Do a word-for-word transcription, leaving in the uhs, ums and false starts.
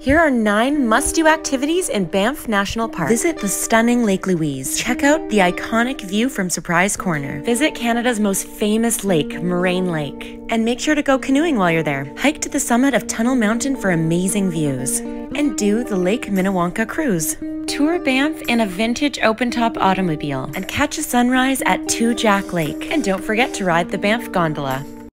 Here are nine must-do activities in Banff National Park. Visit the stunning Lake Louise. Check out the iconic view from Surprise Corner. Visit Canada's most famous lake, Moraine Lake. And make sure to go canoeing while you're there. Hike to the summit of Tunnel Mountain for amazing views. And do the Lake Minnewanka Cruise. Tour Banff in a vintage open-top automobile. And catch a sunrise at Two Jack Lake. And don't forget to ride the Banff Gondola.